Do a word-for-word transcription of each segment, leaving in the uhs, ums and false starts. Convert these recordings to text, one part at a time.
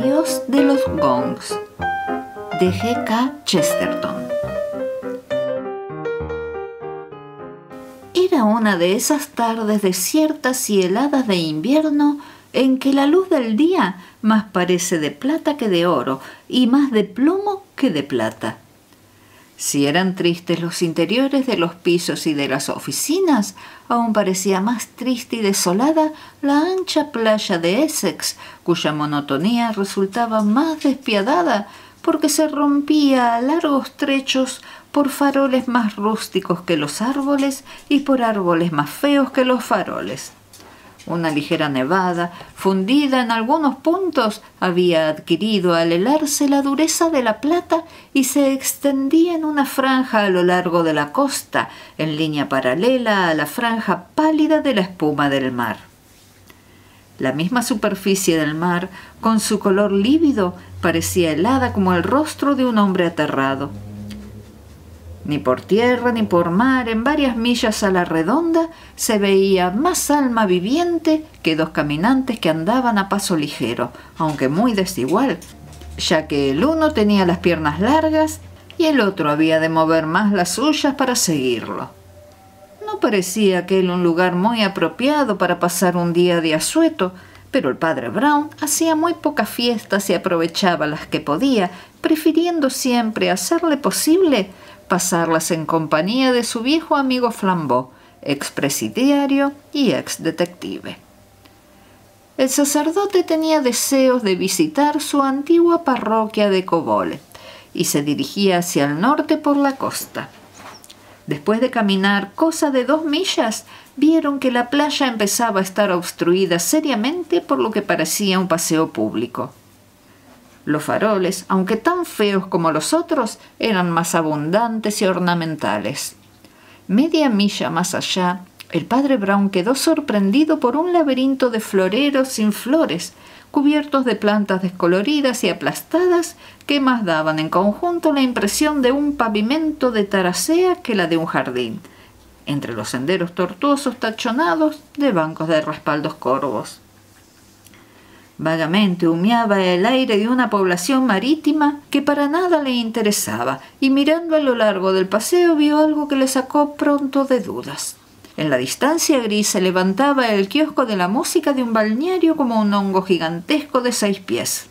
Dios de los gongs, de G K Chesterton. Era una de esas tardes desiertas y heladas de invierno en que la luz del día más parece de plata que de oro y más de plomo que de plata. Si eran tristes los interiores de los pisos y de las oficinas, aún parecía más triste y desolada la ancha playa de Essex, cuya monotonía resultaba más despiadada porque se rompía a largos trechos por faroles más rústicos que los árboles y por árboles más feos que los faroles. Una ligera nevada, fundida en algunos puntos, había adquirido al helarse la dureza de la plata y se extendía en una franja a lo largo de la costa, en línea paralela a la franja pálida de la espuma del mar. La misma superficie del mar, con su color lívido, parecía helada como el rostro de un hombre aterrado. Ni por tierra ni por mar, en varias millas a la redonda, se veía más alma viviente que dos caminantes que andaban a paso ligero, aunque muy desigual, ya que el uno tenía las piernas largas y el otro había de mover más las suyas para seguirlo. No parecía aquel un lugar muy apropiado para pasar un día de asueto, pero el padre Brown hacía muy pocas fiestas y aprovechaba las que podía, prefiriendo siempre hacerle posible pasarlas en compañía de su viejo amigo Flambeau, expresidiario y ex-detective. El sacerdote tenía deseos de visitar su antigua parroquia de Cobole y se dirigía hacia el norte por la costa. Después de caminar cosa de dos millas, vieron que la playa empezaba a estar obstruida seriamente por lo que parecía un paseo público. Los faroles, aunque tan feos como los otros, eran más abundantes y ornamentales. Media milla más allá, el padre Brown quedó sorprendido por un laberinto de floreros sin flores, cubiertos de plantas descoloridas y aplastadas que más daban en conjunto la impresión de un pavimento de taracea que la de un jardín, entre los senderos tortuosos tachonados de bancos de respaldos corvos. Vagamente humeaba el aire de una población marítima que para nada le interesaba, y mirando a lo largo del paseo vio algo que le sacó pronto de dudas. En la distancia gris se levantaba el kiosco de la música de un balneario como un hongo gigantesco de seis pies.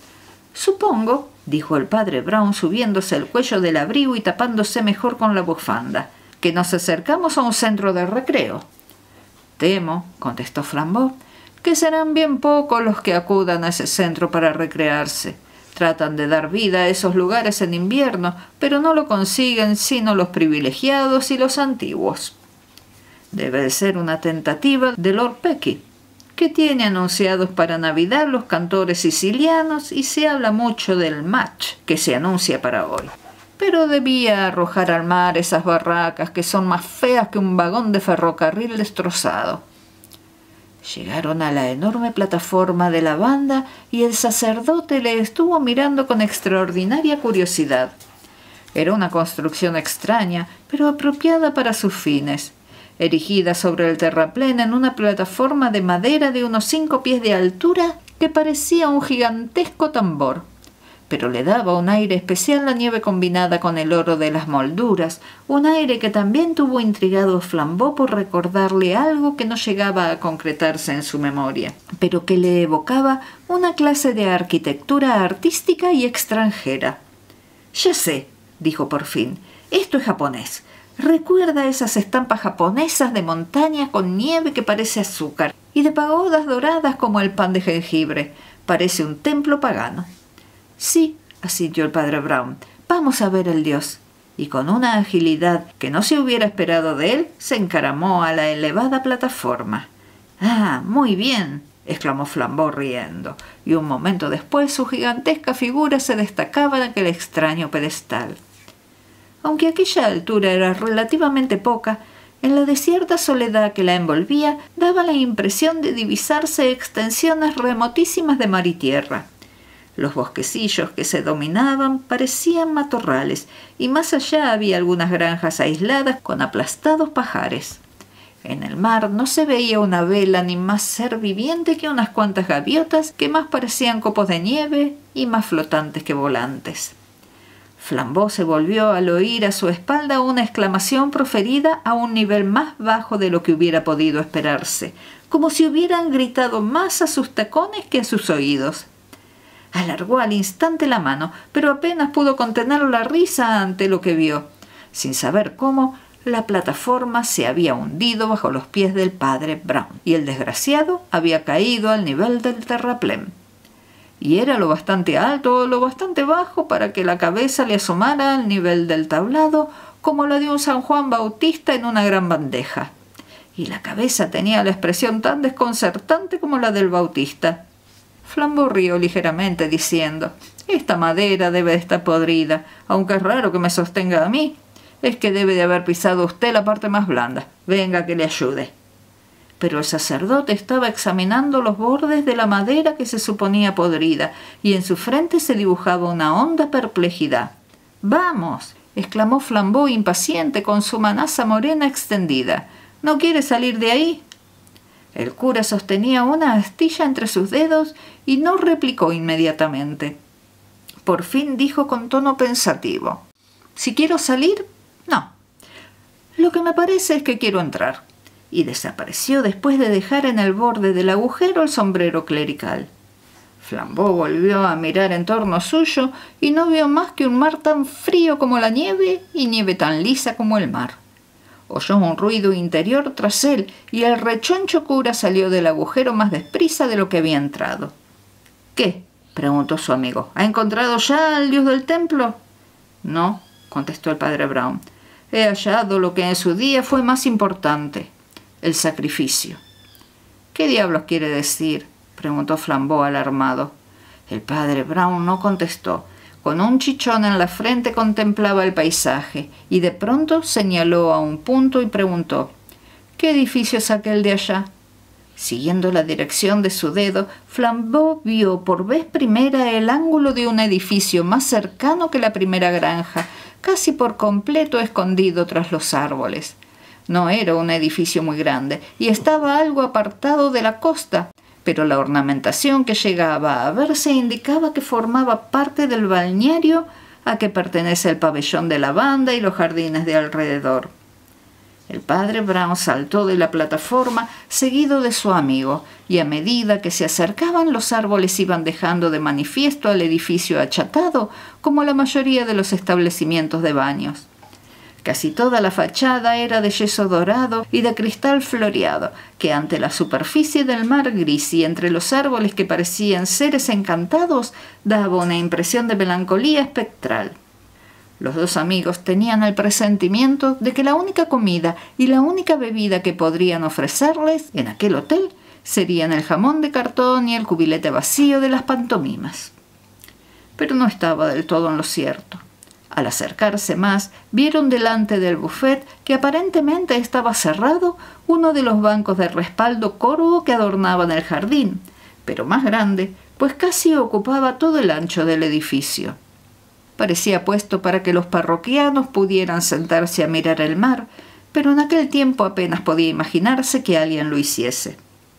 «Supongo», dijo el padre Brown subiéndose el cuello del abrigo y tapándose mejor con la bufanda, «que nos acercamos a un centro de recreo». «Temo», contestó Flambeau, «que serán bien pocos los que acudan a ese centro para recrearse. Tratan de dar vida a esos lugares en invierno, pero no lo consiguen sino los privilegiados y los antiguos. Debe de ser una tentativa de Lord Pecky, que tiene anunciados para Navidad los cantores sicilianos y se habla mucho del match que se anuncia para hoy. Pero debía arrojar al mar esas barracas que son más feas que un vagón de ferrocarril destrozado». Llegaron a la enorme plataforma de la banda y el sacerdote le estuvo mirando con extraordinaria curiosidad. Era una construcción extraña, pero apropiada para sus fines, erigida sobre el terraplén en una plataforma de madera de unos cinco pies de altura que parecía un gigantesco tambor. Pero le daba un aire especial la nieve combinada con el oro de las molduras, un aire que también tuvo intrigado Flambeau por recordarle algo que no llegaba a concretarse en su memoria, pero que le evocaba una clase de arquitectura artística y extranjera. «Ya sé», dijo por fin, «esto es japonés. Recuerda esas estampas japonesas de montaña con nieve que parece azúcar y de pagodas doradas como el pan de jengibre. Parece un templo pagano». «Sí», asintió el padre Brown, «vamos a ver el dios». Y con una agilidad que no se hubiera esperado de él, se encaramó a la elevada plataforma. «Ah, muy bien», exclamó Flambeau riendo, y un momento después su gigantesca figura se destacaba en aquel extraño pedestal. Aunque aquella altura era relativamente poca, en la desierta soledad que la envolvía daba la impresión de divisarse extensiones remotísimas de mar y tierra. Los bosquecillos que se dominaban parecían matorrales, y más allá había algunas granjas aisladas con aplastados pajares. En el mar no se veía una vela ni más ser viviente que unas cuantas gaviotas que más parecían copos de nieve y más flotantes que volantes. Flambeau se volvió al oír a su espalda una exclamación proferida a un nivel más bajo de lo que hubiera podido esperarse, como si hubieran gritado más a sus tacones que a sus oídos. Alargó al instante la mano, pero apenas pudo contener la risa ante lo que vio. Sin saber cómo, la plataforma se había hundido bajo los pies del padre Brown y el desgraciado había caído al nivel del terraplén. Y era lo bastante alto o lo bastante bajo para que la cabeza le asomara al nivel del tablado como la de un San Juan Bautista en una gran bandeja. Y la cabeza tenía la expresión tan desconcertante como la del Bautista. Flambeau rió ligeramente diciendo: «Esta madera debe de estar podrida, aunque es raro que me sostenga a mí. Es que debe de haber pisado usted la parte más blanda. Venga que le ayude». Pero el sacerdote estaba examinando los bordes de la madera que se suponía podrida, y en su frente se dibujaba una honda perplejidad. «¡Vamos!», exclamó Flambeau impaciente con su manaza morena extendida. «¿No quiere salir de ahí?». El cura sostenía una astilla entre sus dedos y no replicó inmediatamente. Por fin dijo con tono pensativo: «Si quiero salir, no. Lo que me parece es que quiero entrar». Y desapareció después de dejar en el borde del agujero el sombrero clerical. Flambeau volvió a mirar en torno suyo y no vio más que un mar tan frío como la nieve y nieve tan lisa como el mar. Oyó un ruido interior tras él y el rechoncho cura salió del agujero más deprisa de lo que había entrado. «¿Qué?», preguntó su amigo. «¿Ha encontrado ya al dios del templo?». «No», contestó el padre Brown. «He hallado lo que en su día fue más importante: el sacrificio». «¿Qué diablos quiere decir?», preguntó Flambeau alarmado. El padre Brown no contestó. Con un chichón en la frente contemplaba el paisaje y de pronto señaló a un punto y preguntó: «¿Qué edificio es aquel de allá?». Siguiendo la dirección de su dedo, Flambeau vio por vez primera el ángulo de un edificio más cercano que la primera granja, casi por completo escondido tras los árboles. No era un edificio muy grande y estaba algo apartado de la costa, pero la ornamentación que llegaba a verse indicaba que formaba parte del balneario a que pertenece el pabellón de la banda y los jardines de alrededor. El padre Brown saltó de la plataforma seguido de su amigo, y a medida que se acercaban los árboles iban dejando de manifiesto al edificio achatado, como la mayoría de los establecimientos de baños. Casi toda la fachada era de yeso dorado y de cristal floreado, que ante la superficie del mar gris y entre los árboles que parecían seres encantados, daba una impresión de melancolía espectral. Los dos amigos tenían el presentimiento de que la única comida y la única bebida que podrían ofrecerles en aquel hotel serían el jamón de cartón y el cubilete vacío de las pantomimas. Pero no estaba del todo en lo cierto. Al acercarse más, vieron delante del buffet, que aparentemente estaba cerrado, uno de los bancos de respaldo corvo que adornaban el jardín, pero más grande, pues casi ocupaba todo el ancho del edificio. Parecía puesto para que los parroquianos pudieran sentarse a mirar el mar, pero en aquel tiempo apenas podía imaginarse que alguien lo hiciese.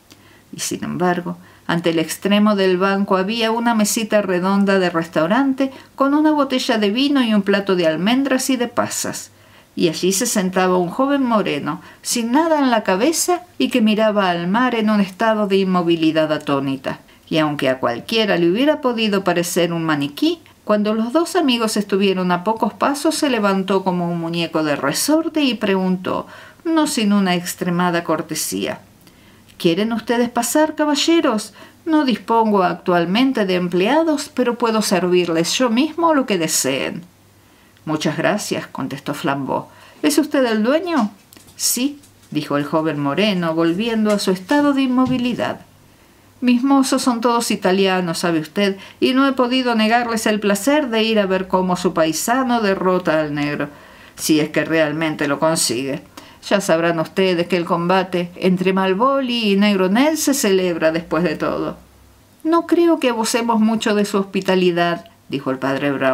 Y sin embargo, ante el extremo del banco había una mesita redonda de restaurante con una botella de vino y un plato de almendras y de pasas, y allí se sentaba un joven moreno, sin nada en la cabeza y que miraba al mar en un estado de inmovilidad atónita. Y aunque a cualquiera le hubiera podido parecer un maniquí, cuando los dos amigos estuvieron a pocos pasos se levantó como un muñeco de resorte y preguntó, no sin una extremada cortesía: «¿Quieren ustedes pasar, caballeros? No dispongo actualmente de empleados, pero puedo servirles yo mismo lo que deseen». «Muchas gracias», contestó Flambeau. «¿Es usted el dueño?». «Sí», dijo el joven moreno, volviendo a su estado de inmovilidad. «Mis mozos son todos italianos, sabe usted, y no he podido negarles el placer de ir a ver cómo su paisano derrota al negro, si es que realmente lo consigue. Ya sabrán ustedes que el combate entre Malvolio y Negro Ned se celebra después de todo». «No creo que abusemos mucho de su hospitalidad», dijo el padre Brown,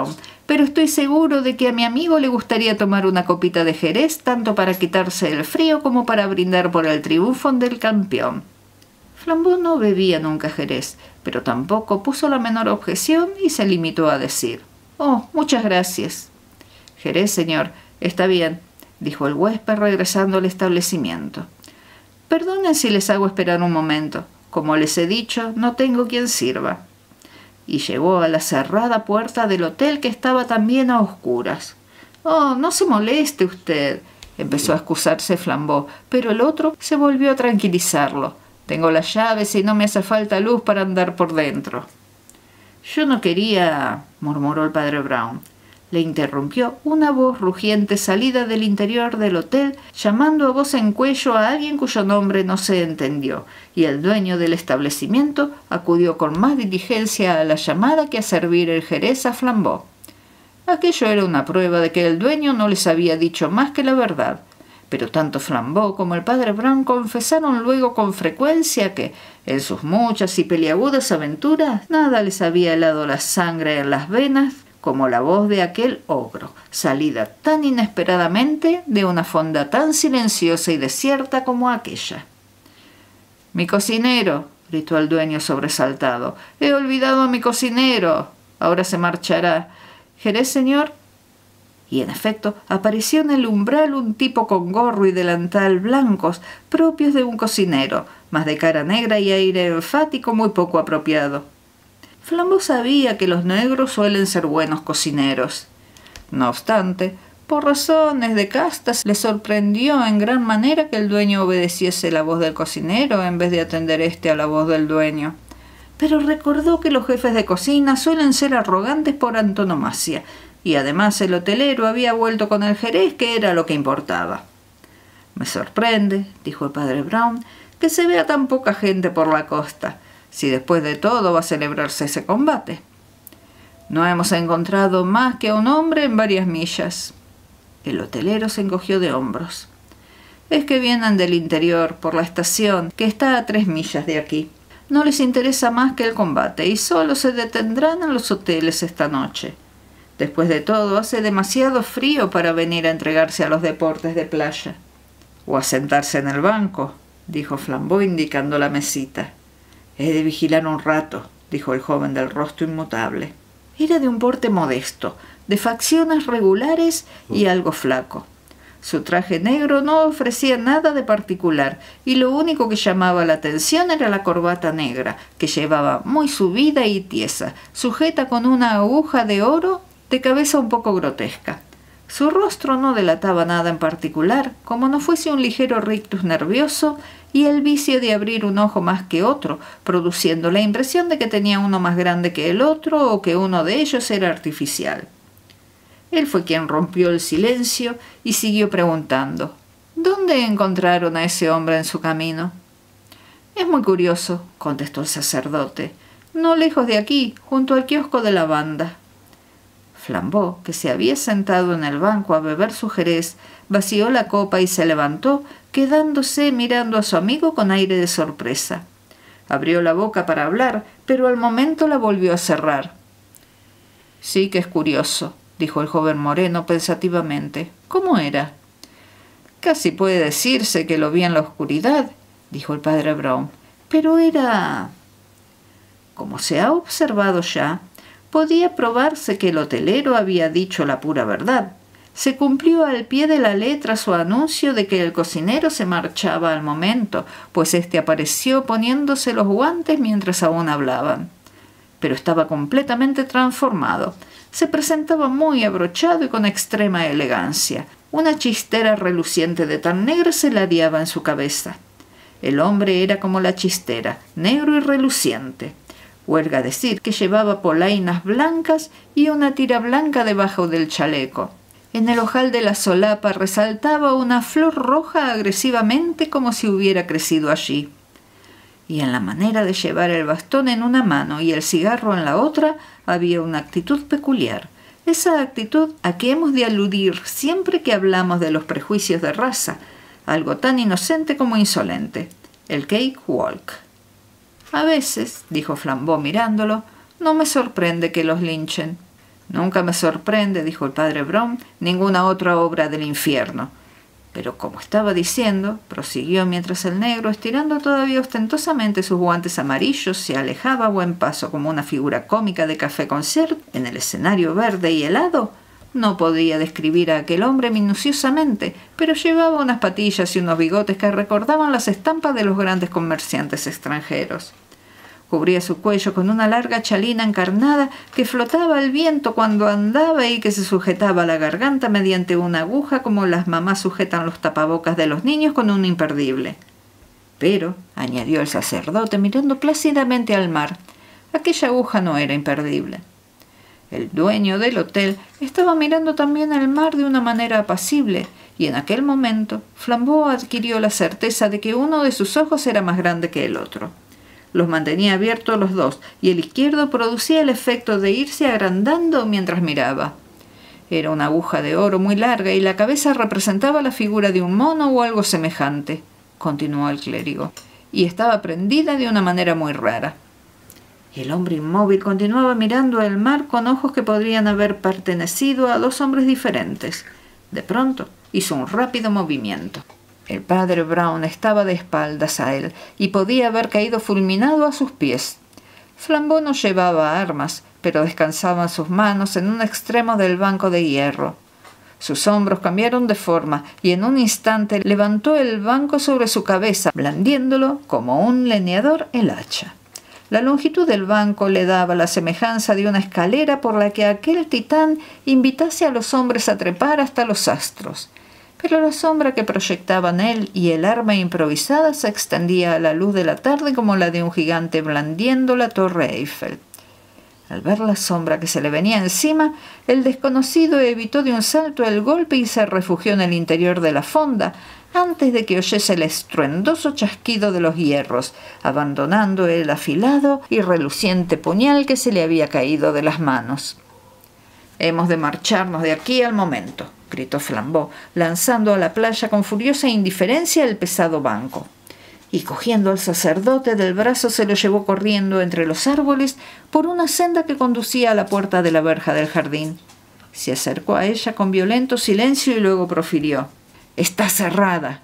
pero estoy seguro de que a mi amigo le gustaría tomar una copita de Jerez, tanto para quitarse el frío como para brindar por el triunfo del campeón». Flambeau no bebía nunca Jerez, pero tampoco puso la menor objeción y se limitó a decir: «Oh, muchas gracias». «Jerez, señor, está bien», dijo el huésped regresando al establecimiento. «Perdonen si les hago esperar un momento. Como les he dicho, no tengo quien sirva». Y llegó a la cerrada puerta del hotel, que estaba también a oscuras. «Oh, no se moleste usted», empezó a excusarse Flambeau, pero el otro se volvió a tranquilizarlo. «Tengo las llaves y no me hace falta luz para andar por dentro». «Yo no quería», murmuró el padre Brown. Le interrumpió una voz rugiente salida del interior del hotel, llamando a voz en cuello a alguien cuyo nombre no se entendió, y el dueño del establecimiento acudió con más diligencia a la llamada que a servir el Jerez a Flambeau. Aquello era una prueba de que el dueño no les había dicho más que la verdad, pero tanto Flambeau como el padre Brown confesaron luego con frecuencia que, en sus muchas y peliagudas aventuras, nada les había helado la sangre en las venas como la voz de aquel ogro, salida tan inesperadamente de una fonda tan silenciosa y desierta como aquella. «Mi cocinero», gritó el dueño sobresaltado. «He olvidado a mi cocinero. Ahora se marchará. ¿Jerez, señor?» Y en efecto apareció en el umbral un tipo con gorro y delantal blancos, propios de un cocinero, mas de cara negra y aire enfático muy poco apropiado. Flambeau sabía que los negros suelen ser buenos cocineros. No obstante, por razones de castas, le sorprendió en gran manera que el dueño obedeciese la voz del cocinero en vez de atender éste a la voz del dueño. Pero recordó que los jefes de cocina suelen ser arrogantes por antonomasia, y además el hotelero había vuelto con el Jerez, que era lo que importaba. «Me sorprende», dijo el padre Brown, «que se vea tan poca gente por la costa, si después de todo va a celebrarse ese combate. No hemos encontrado más que a un hombre en varias millas». El hotelero se encogió de hombros. «Es que vienen del interior, por la estación, que está a tres millas de aquí. No les interesa más que el combate y solo se detendrán en los hoteles esta noche. Después de todo, hace demasiado frío para venir a entregarse a los deportes de playa». «O a sentarse en el banco», dijo Flambeau indicando la mesita. «He de vigilar un rato», dijo el joven del rostro inmutable. Era de un porte modesto, de facciones regulares y algo flaco. Su traje negro no ofrecía nada de particular, y lo único que llamaba la atención era la corbata negra, que llevaba muy subida y tiesa, sujeta con una aguja de oro de cabeza un poco grotesca. Su rostro no delataba nada en particular, como no fuese un ligero rictus nervioso y el vicio de abrir un ojo más que otro, produciendo la impresión de que tenía uno más grande que el otro o que uno de ellos era artificial. Él fue quien rompió el silencio y siguió preguntando: «¿Dónde encontraron a ese hombre en su camino?» «Es muy curioso», contestó el sacerdote. «No lejos de aquí, junto al kiosco de la banda». Flambeau, que se había sentado en el banco a beber su jerez, vació la copa y se levantó, quedándose mirando a su amigo con aire de sorpresa. Abrió la boca para hablar, pero al momento la volvió a cerrar. «Sí que es curioso», dijo el joven moreno pensativamente. «¿Cómo era?» «Casi puede decirse que lo vi en la oscuridad», dijo el padre Brown. «Pero era...». Como se ha observado ya, podía probarse que el hotelero había dicho la pura verdad. Se cumplió al pie de la letra su anuncio de que el cocinero se marchaba al momento, pues éste apareció poniéndose los guantes mientras aún hablaban. Pero estaba completamente transformado. Se presentaba muy abrochado y con extrema elegancia. Una chistera reluciente de tan negra se ladeaba en su cabeza. El hombre era como la chistera, negro y reluciente. Huelga decir que llevaba polainas blancas y una tira blanca debajo del chaleco. En el ojal de la solapa resaltaba una flor roja agresivamente como si hubiera crecido allí. Y en la manera de llevar el bastón en una mano y el cigarro en la otra había una actitud peculiar. Esa actitud a que hemos de aludir siempre que hablamos de los prejuicios de raza, algo tan inocente como insolente, el cake walk. «A veces», dijo Flambeau mirándolo, «no me sorprende que los linchen». Nunca me sorprende, dijo el padre Brown, ninguna otra obra del infierno. Pero como estaba diciendo, prosiguió mientras el negro, estirando todavía ostentosamente sus guantes amarillos, se alejaba a buen paso como una figura cómica de café concert en el escenario verde y helado. No podía describir a aquel hombre minuciosamente, pero llevaba unas patillas y unos bigotes que recordaban las estampas de los grandes comerciantes extranjeros. Cubría su cuello con una larga chalina encarnada que flotaba al viento cuando andaba y que se sujetaba a la garganta mediante una aguja como las mamás sujetan los tapabocas de los niños con un imperdible. Pero, añadió el sacerdote mirando plácidamente al mar, aquella aguja no era imperdible. El dueño del hotel estaba mirando también el mar de una manera apacible, y en aquel momento Flambeau adquirió la certeza de que uno de sus ojos era más grande que el otro. Los mantenía abiertos los dos, y el izquierdo producía el efecto de irse agrandando mientras miraba. Era una aguja de oro muy larga, y la cabeza representaba la figura de un mono o algo semejante, continuó el clérigo, y estaba prendida de una manera muy rara. El hombre inmóvil continuaba mirando el mar con ojos que podrían haber pertenecido a dos hombres diferentes. De pronto hizo un rápido movimiento. El padre Brown estaba de espaldas a él y podía haber caído fulminado a sus pies. Flambeau no llevaba armas, pero descansaban sus manos en un extremo del banco de hierro. Sus hombros cambiaron de forma y en un instante levantó el banco sobre su cabeza, blandiéndolo como un leñador el hacha. La longitud del banco le daba la semejanza de una escalera por la que aquel titán invitase a los hombres a trepar hasta los astros. Pero la sombra que proyectaban él y el arma improvisada se extendía a la luz de la tarde como la de un gigante blandiendo la torre Eiffel. Al ver la sombra que se le venía encima, el desconocido evitó de un salto el golpe y se refugió en el interior de la fonda, antes de que oyese el estruendoso chasquido de los hierros, abandonando el afilado y reluciente puñal que se le había caído de las manos. «Hemos de marcharnos de aquí al momento», gritó Flambeau, lanzando a la playa con furiosa indiferencia el pesado banco. Y cogiendo al sacerdote del brazo se lo llevó corriendo entre los árboles por una senda que conducía a la puerta de la verja del jardín. Se acercó a ella con violento silencio y luego profirió: «Está cerrada».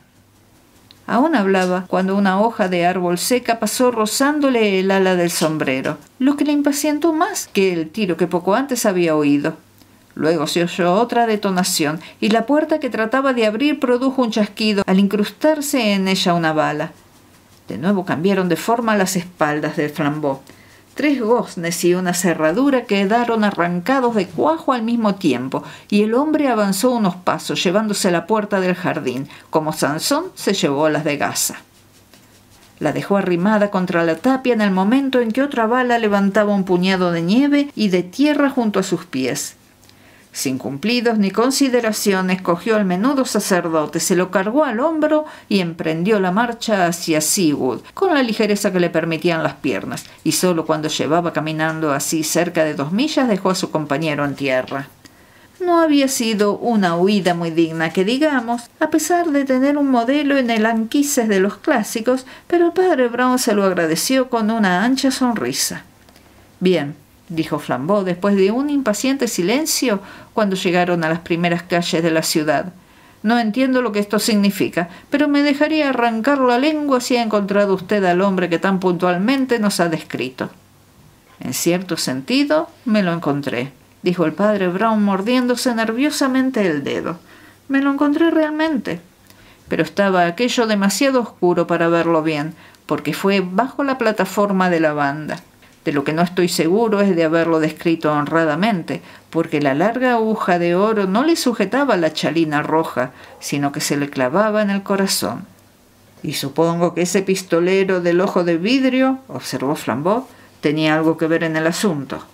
Aún hablaba cuando una hoja de árbol seca pasó rozándole el ala del sombrero, lo que le impacientó más que el tiro que poco antes había oído. Luego se oyó otra detonación y la puerta que trataba de abrir produjo un chasquido al incrustarse en ella una bala. De nuevo cambiaron de forma las espaldas de Flambeau. Tres goznes y una cerradura quedaron arrancados de cuajo al mismo tiempo, y el hombre avanzó unos pasos, llevándose la puerta del jardín, como Sansón se llevó las de Gaza. La dejó arrimada contra la tapia en el momento en que otra bala levantaba un puñado de nieve y de tierra junto a sus pies. Sin cumplidos ni consideraciones, cogió al menudo sacerdote, se lo cargó al hombro y emprendió la marcha hacia Seawood, con la ligereza que le permitían las piernas, y solo cuando llevaba caminando así cerca de dos millas dejó a su compañero en tierra. No había sido una huida muy digna que digamos, a pesar de tener un modelo en el Anquises de los clásicos, pero el padre Brown se lo agradeció con una ancha sonrisa. «Bien», dijo Flambeau después de un impaciente silencio cuando llegaron a las primeras calles de la ciudad. «No entiendo lo que esto significa, pero me dejaría arrancar la lengua si ha encontrado usted al hombre que tan puntualmente nos ha descrito». «En cierto sentido, me lo encontré», dijo el padre Brown mordiéndose nerviosamente el dedo. «Me lo encontré realmente. Pero estaba aquello demasiado oscuro para verlo bien, porque fue bajo la plataforma de la banda. De lo que no estoy seguro es de haberlo descrito honradamente, porque la larga aguja de oro no le sujetaba la chalina roja, sino que se le clavaba en el corazón». «Y supongo que ese pistolero del ojo de vidrio», observó Flambeau, «tenía algo que ver en el asunto».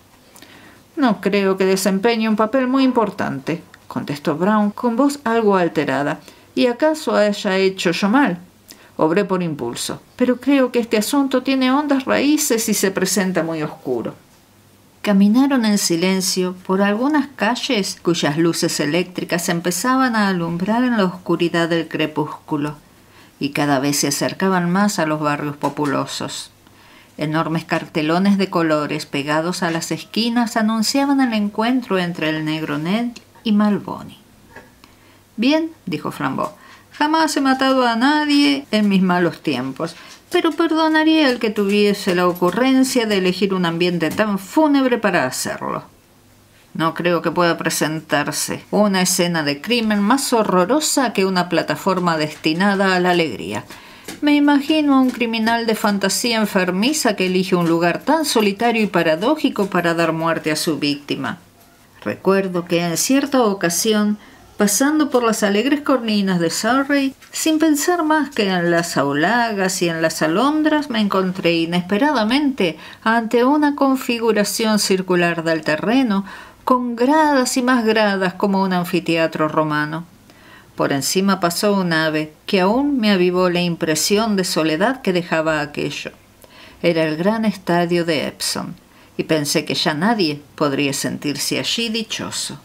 «No creo que desempeñe un papel muy importante», contestó Brown con voz algo alterada. «¿Y acaso haya hecho yo mal? Obré por impulso, pero creo que este asunto tiene hondas raíces y se presenta muy oscuro». Caminaron en silencio por algunas calles cuyas luces eléctricas empezaban a alumbrar en la oscuridad del crepúsculo, y cada vez se acercaban más a los barrios populosos. Enormes cartelones de colores pegados a las esquinas anunciaban el encuentro entre el negro Ned y Malboni. «Bien», dijo Flambeau, «jamás he matado a nadie en mis malos tiempos, pero perdonaría el que tuviese la ocurrencia de elegir un ambiente tan fúnebre para hacerlo. No creo que pueda presentarse una escena de crimen más horrorosa que una plataforma destinada a la alegría. Me imagino a un criminal de fantasía enfermiza que elige un lugar tan solitario y paradójico para dar muerte a su víctima. Recuerdo que en cierta ocasión, pasando por las alegres colinas de Surrey, sin pensar más que en las aulagas y en las alondras, me encontré inesperadamente ante una configuración circular del terreno, con gradas y más gradas como un anfiteatro romano. Por encima pasó un ave que aún me avivó la impresión de soledad que dejaba aquello. Era el gran estadio de Epsom, y pensé que ya nadie podría sentirse allí dichoso.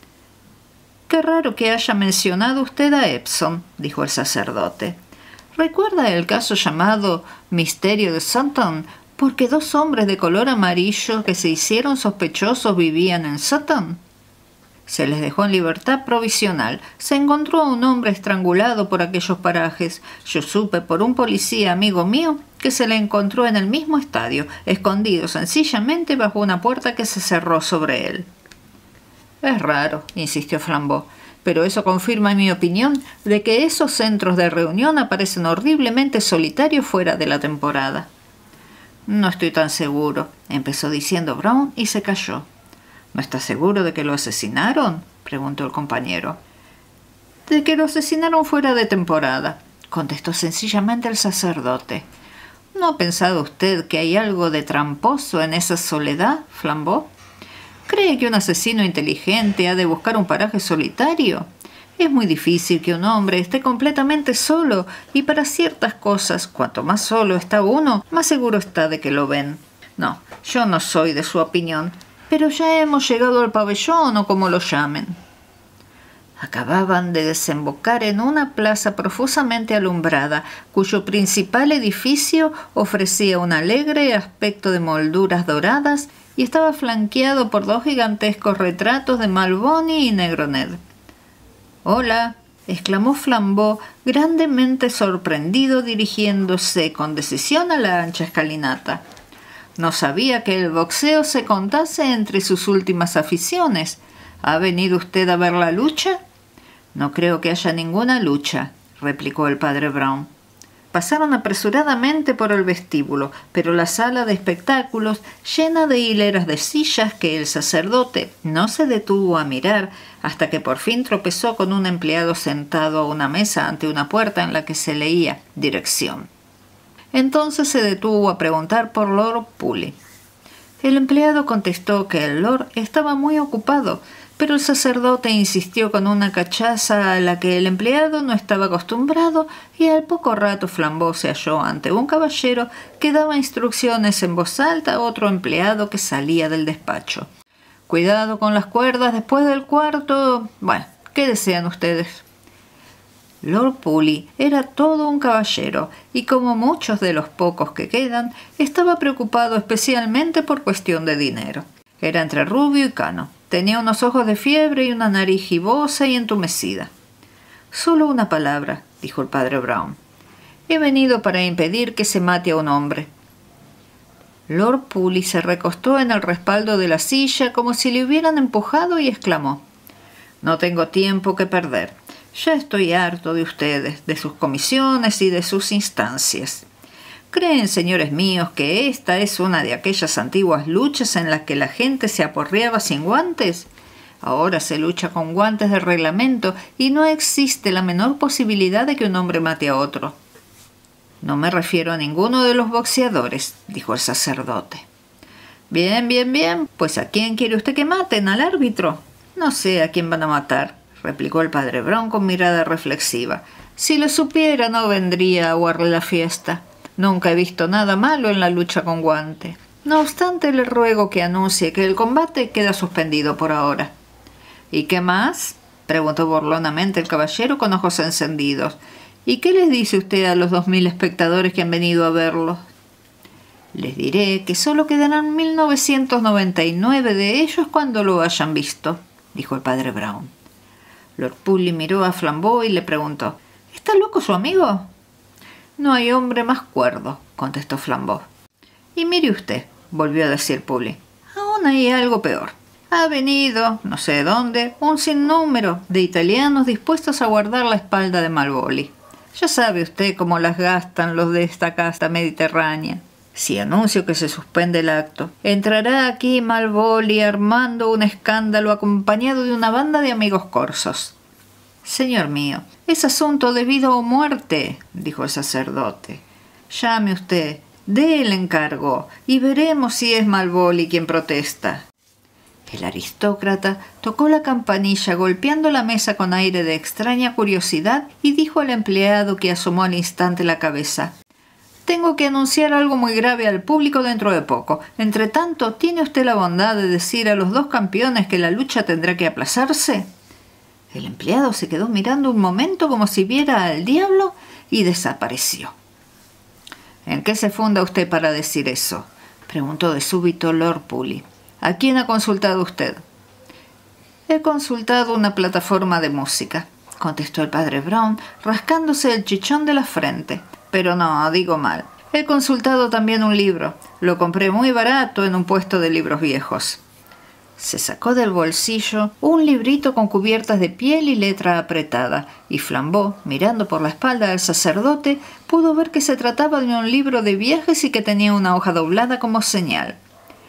«Qué raro que haya mencionado usted a Epsom», dijo el sacerdote. «¿Recuerda el caso llamado Misterio de Sutton, porque dos hombres de color amarillo que se hicieron sospechosos vivían en Sutton? Se les dejó en libertad provisional. Se encontró a un hombre estrangulado por aquellos parajes. Yo supe por un policía amigo mío que se le encontró en el mismo estadio, escondido sencillamente bajo una puerta que se cerró sobre él». «Es raro», insistió Flambeau, «pero eso confirma mi opinión de que esos centros de reunión aparecen horriblemente solitarios fuera de la temporada». «No estoy tan seguro», empezó diciendo Brown y se calló. «¿No está seguro de que lo asesinaron?», preguntó el compañero. «De que lo asesinaron fuera de temporada», contestó sencillamente el sacerdote. «¿No ha pensado usted que hay algo de tramposo en esa soledad, Flambeau? ¿Cree que un asesino inteligente ha de buscar un paraje solitario? Es muy difícil que un hombre esté completamente solo, y para ciertas cosas, cuanto más solo está uno, más seguro está de que lo ven. No, yo no soy de su opinión, pero ya hemos llegado al pabellón o como lo llamen». Acababan de desembocar en una plaza profusamente alumbrada, cuyo principal edificio ofrecía un alegre aspecto de molduras doradas y estaba flanqueado por dos gigantescos retratos de Malboni y Negro Ned. «Hola», exclamó Flambeau, grandemente sorprendido, dirigiéndose con decisión a la ancha escalinata. «No sabía que el boxeo se contase entre sus últimas aficiones. ¿Ha venido usted a ver la lucha?» «No creo que haya ninguna lucha», replicó el padre Brown. Pasaron apresuradamente por el vestíbulo, pero la sala de espectáculos, llena de hileras de sillas que el sacerdote no se detuvo a mirar hasta que por fin tropezó con un empleado sentado a una mesa ante una puerta en la que se leía «Dirección». Entonces se detuvo a preguntar por Lord Pully. El empleado contestó que el lord estaba muy ocupado, pero el sacerdote insistió con una cachaza a la que el empleado no estaba acostumbrado, y al poco rato Flambeau se halló ante un caballero que daba instrucciones en voz alta a otro empleado que salía del despacho. «Cuidado con las cuerdas después del cuarto. Bueno, ¿qué desean ustedes?» Lord Pully era todo un caballero y, como muchos de los pocos que quedan, estaba preocupado especialmente por cuestión de dinero. Era entre rubio y cano. Tenía unos ojos de fiebre y una nariz gibosa y entumecida. «Solo una palabra», dijo el padre Brown. «He venido para impedir que se mate a un hombre». Lord Pully se recostó en el respaldo de la silla como si le hubieran empujado y exclamó: «No tengo tiempo que perder. Ya estoy harto de ustedes, de sus comisiones y de sus instancias. ¿Creen, señores míos, que esta es una de aquellas antiguas luchas en las que la gente se aporreaba sin guantes? Ahora se lucha con guantes de reglamento y no existe la menor posibilidad de que un hombre mate a otro». «No me refiero a ninguno de los boxeadores», dijo el sacerdote. «Bien, bien, bien. Pues ¿a quién quiere usted que maten? ¿Al árbitro?» «No sé a quién van a matar», replicó el padre Brown con mirada reflexiva. «Si lo supiera no vendría a aguarle la fiesta. Nunca he visto nada malo en la lucha con guante. No obstante, le ruego que anuncie que el combate queda suspendido por ahora». «¿Y qué más?», preguntó burlonamente el caballero con ojos encendidos. «¿Y qué les dice usted a los dos mil espectadores que han venido a verlo?». Les diré que solo quedarán mil novecientos noventa y nueve de ellos cuando lo hayan visto, dijo el padre Brown. Lord Pully miró a Flambeau y le preguntó: ¿Está loco su amigo? No hay hombre más cuerdo, contestó Flambeau. Y mire usted, volvió a decir Pully, aún hay algo peor. Ha venido, no sé de dónde, un sinnúmero de italianos dispuestos a guardar la espalda de Malvolio. Ya sabe usted cómo las gastan los de esta casta mediterránea. Si anuncio que se suspende el acto, entrará aquí Malvolio armando un escándalo acompañado de una banda de amigos corsos. Señor mío, es asunto de vida o muerte, dijo el sacerdote. Llame usted, dé el encargo y veremos si es Malvolio quien protesta. El aristócrata tocó la campanilla golpeando la mesa con aire de extraña curiosidad y dijo al empleado que asomó al instante la cabeza: «Tengo que anunciar algo muy grave al público dentro de poco. Entre tanto, ¿tiene usted la bondad de decir a los dos campeones que la lucha tendrá que aplazarse?» El empleado se quedó mirando un momento como si viera al diablo y desapareció. «¿En qué se funda usted para decir eso?», preguntó de súbito Lord Pully. «¿A quién ha consultado usted?» «He consultado una plataforma de música», contestó el padre Brown, rascándose el chichón de la frente. «Pero no, digo mal. He consultado también un libro. Lo compré muy barato en un puesto de libros viejos». Se sacó del bolsillo un librito con cubiertas de piel y letra apretada, y Flambeau, mirando por la espalda del sacerdote, pudo ver que se trataba de un libro de viajes y que tenía una hoja doblada como señal.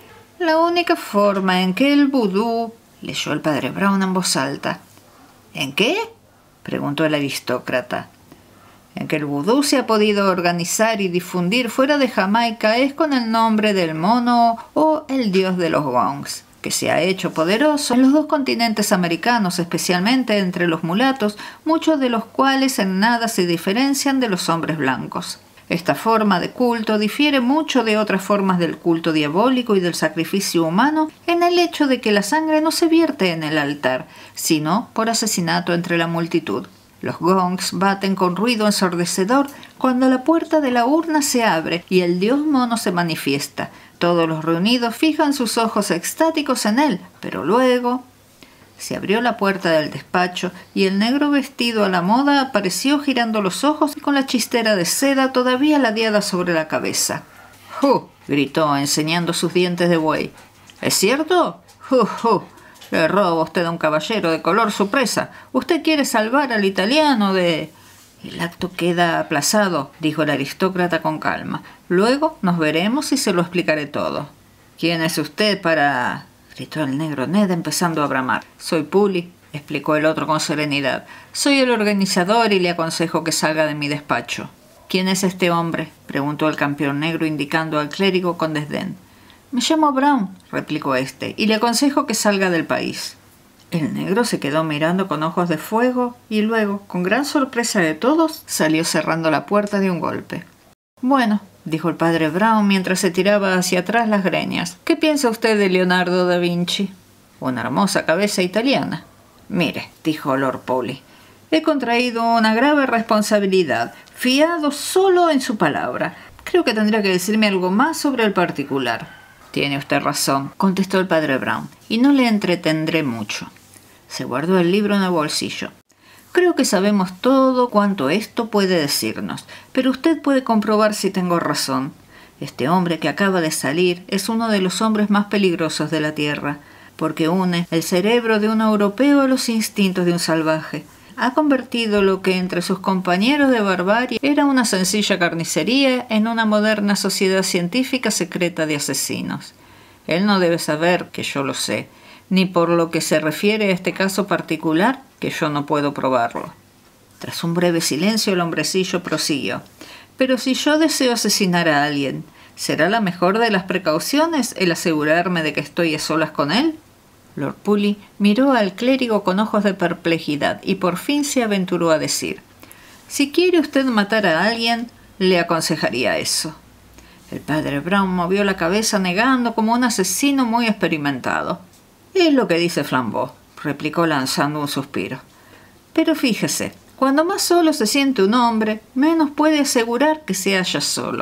«La única forma en que el vudú», leyó el padre Brown en voz alta. «¿En qué?», preguntó el aristócrata. «En que el vudú se ha podido organizar y difundir fuera de Jamaica es con el nombre del mono o el dios de los gongs, que se ha hecho poderoso en los dos continentes americanos, especialmente entre los mulatos, muchos de los cuales en nada se diferencian de los hombres blancos. Esta forma de culto difiere mucho de otras formas del culto diabólico y del sacrificio humano en el hecho de que la sangre no se vierte en el altar, sino por asesinato entre la multitud. Los gongs baten con ruido ensordecedor cuando la puerta de la urna se abre y el dios mono se manifiesta. Todos los reunidos fijan sus ojos extáticos en él, pero luego... Se abrió la puerta del despacho y el negro vestido a la moda apareció girando los ojos y con la chistera de seda todavía ladeada sobre la cabeza. «¡Ju!», gritó, enseñando sus dientes de buey. «¿Es cierto? ¡Ju, ju! Le roba usted a un caballero de color su presa. Usted quiere salvar al italiano de...» «El acto queda aplazado», dijo el aristócrata con calma. «Luego nos veremos y se lo explicaré todo». «¿Quién es usted para...?», gritó el negro Ned empezando a bramar. «Soy Pully», explicó el otro con serenidad. «Soy el organizador y le aconsejo que salga de mi despacho». «¿Quién es este hombre?», preguntó el campeón negro indicando al clérigo con desdén. «Me llamo Brown», replicó éste, «y le aconsejo que salga del país». El negro se quedó mirando con ojos de fuego y luego, con gran sorpresa de todos, salió cerrando la puerta de un golpe. «Bueno», dijo el padre Brown mientras se tiraba hacia atrás las greñas, «¿qué piensa usted de Leonardo da Vinci?» «Una hermosa cabeza italiana». «Mire», dijo Lord Pully, «he contraído una grave responsabilidad, fiado solo en su palabra. Creo que tendría que decirme algo más sobre el particular». «Tiene usted razón», contestó el padre Brown, «y no le entretendré mucho». Se guardó el libro en el bolsillo. «Creo que sabemos todo cuanto esto puede decirnos, pero usted puede comprobar si tengo razón. Este hombre que acaba de salir es uno de los hombres más peligrosos de la tierra, porque une el cerebro de un europeo a los instintos de un salvaje. Ha convertido lo que entre sus compañeros de barbarie era una sencilla carnicería en una moderna sociedad científica secreta de asesinos. Él no debe saber que yo lo sé, ni por lo que se refiere a este caso particular, que yo no puedo probarlo». Tras un breve silencio el hombrecillo prosiguió. «Pero si yo deseo asesinar a alguien, ¿será la mejor de las precauciones el asegurarme de que estoy a solas con él?» Lord Pully miró al clérigo con ojos de perplejidad y por fin se aventuró a decir: «Si quiere usted matar a alguien, le aconsejaría eso». El padre Brown movió la cabeza negando como un asesino muy experimentado. «Es lo que dice Flambeau», replicó lanzando un suspiro. «Pero fíjese, cuando más solo se siente un hombre, menos puede asegurar que se halla solo.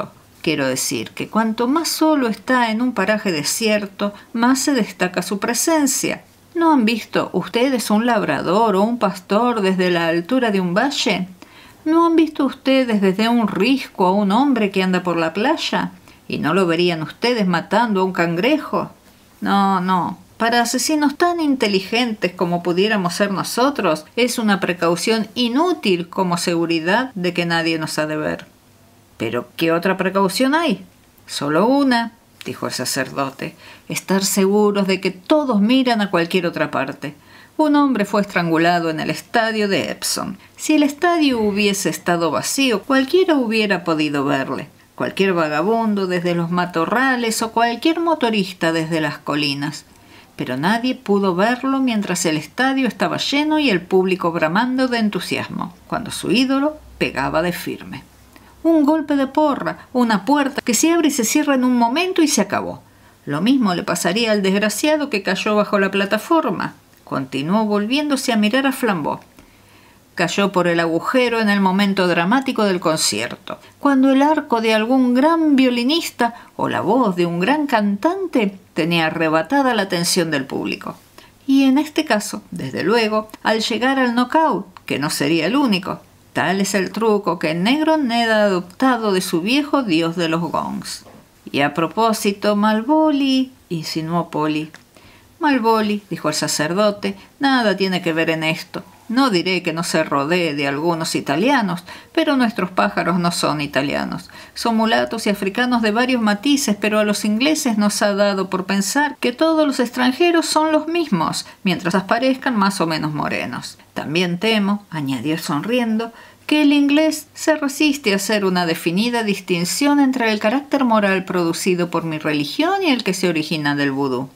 Quiero decir que cuanto más solo está en un paraje desierto, más se destaca su presencia. ¿No han visto ustedes un labrador o un pastor desde la altura de un valle? ¿No han visto ustedes desde un risco a un hombre que anda por la playa? ¿Y no lo verían ustedes matando a un cangrejo? No, no. Para asesinos tan inteligentes como pudiéramos ser nosotros, es una precaución inútil como seguridad de que nadie nos ha de ver. ¿Pero qué otra precaución hay? Solo una, dijo el sacerdote, estar seguros de que todos miran a cualquier otra parte. Un hombre fue estrangulado en el estadio de Epsom. Si el estadio hubiese estado vacío, cualquiera hubiera podido verle. Cualquier vagabundo desde los matorrales o cualquier motorista desde las colinas. Pero nadie pudo verlo mientras el estadio estaba lleno y el público bramando de entusiasmo, cuando su ídolo pegaba de firme. Un golpe de porra, una puerta que se abre y se cierra en un momento y se acabó. Lo mismo le pasaría al desgraciado que cayó bajo la plataforma. Continuó volviéndose a mirar a Flambeau. Cayó por el agujero en el momento dramático del concierto, cuando el arco de algún gran violinista o la voz de un gran cantante tenía arrebatada la atención del público. Y en este caso, desde luego, al llegar al knockout, que no sería el único. Tal es el truco que el negro Ned ha adoptado de su viejo dios de los gongs. Y a propósito, Malvolio, insinuó Polly. Malvolio, dijo el sacerdote, nada tiene que ver en esto. No diré que no se rodee de algunos italianos, pero nuestros pájaros no son italianos. Son mulatos y africanos de varios matices, pero a los ingleses nos ha dado por pensar que todos los extranjeros son los mismos, mientras parezcan más o menos morenos. También temo, añadió sonriendo, que el inglés se resiste a hacer una definida distinción entre el carácter moral producido por mi religión y el que se origina del vudú.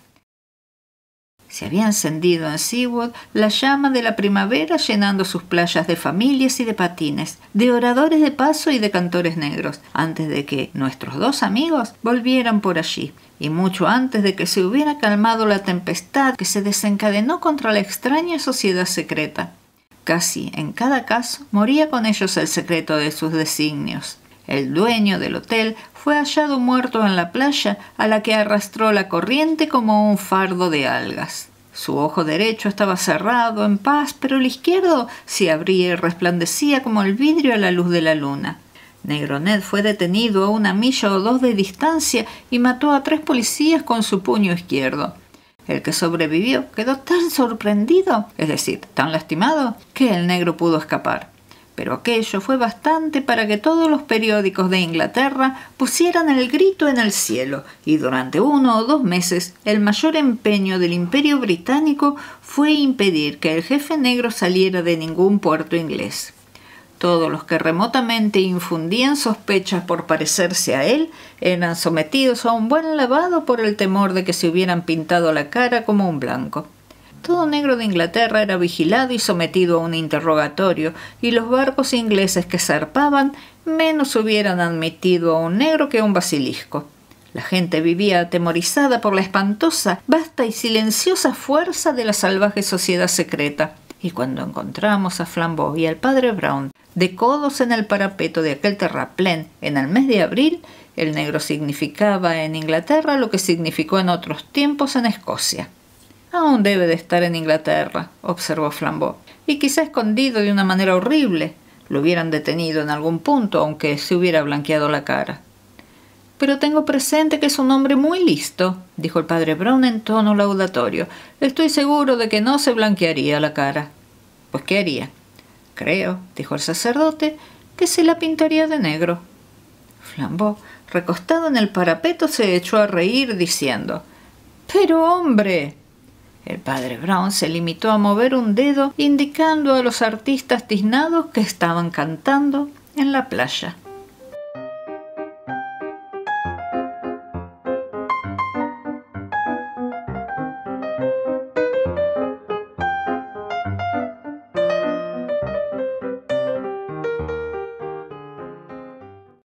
Se había encendido en Seawood la llama de la primavera, llenando sus playas de familias y de patines, de oradores de paso y de cantores negros, antes de que nuestros dos amigos volvieran por allí, y mucho antes de que se hubiera calmado la tempestad que se desencadenó contra la extraña sociedad secreta. Casi en cada caso moría con ellos el secreto de sus designios. El dueño del hotel fue hallado muerto en la playa, a la que arrastró la corriente como un fardo de algas. Su ojo derecho estaba cerrado en paz, pero el izquierdo se abría y resplandecía como el vidrio a la luz de la luna. Negro Ned fue detenido a una milla o dos de distancia y mató a tres policías con su puño izquierdo. El que sobrevivió quedó tan sorprendido, es decir, tan lastimado, que el negro pudo escapar. Pero aquello fue bastante para que todos los periódicos de Inglaterra pusieran el grito en el cielo, y durante uno o dos meses el mayor empeño del Imperio Británico fue impedir que el jefe negro saliera de ningún puerto inglés. Todos los que remotamente infundían sospechas por parecerse a él eran sometidos a un buen lavado por el temor de que se hubieran pintado la cara como un blanco. Todo negro de Inglaterra era vigilado y sometido a un interrogatorio, y los barcos ingleses que zarpaban menos hubieran admitido a un negro que a un basilisco. La gente vivía atemorizada por la espantosa, vasta y silenciosa fuerza de la salvaje sociedad secreta. Y cuando encontramos a Flambeau y al padre Brown de codos en el parapeto de aquel terraplén en el mes de abril, el negro significaba en Inglaterra lo que significó en otros tiempos en Escocia. «Aún debe de estar en Inglaterra», observó Flambeau, «y quizá escondido de una manera horrible. Lo hubieran detenido en algún punto, aunque se hubiera blanqueado la cara». «Pero tengo presente que es un hombre muy listo», dijo el padre Brown en tono laudatorio. «Estoy seguro de que no se blanquearía la cara». «Pues, ¿qué haría?» «Creo», dijo el sacerdote, «que se la pintaría de negro». Flambeau, recostado en el parapeto, se echó a reír diciendo: «¡Pero, hombre!». El padre Brown se limitó a mover un dedo indicando a los artistas tiznados que estaban cantando en la playa.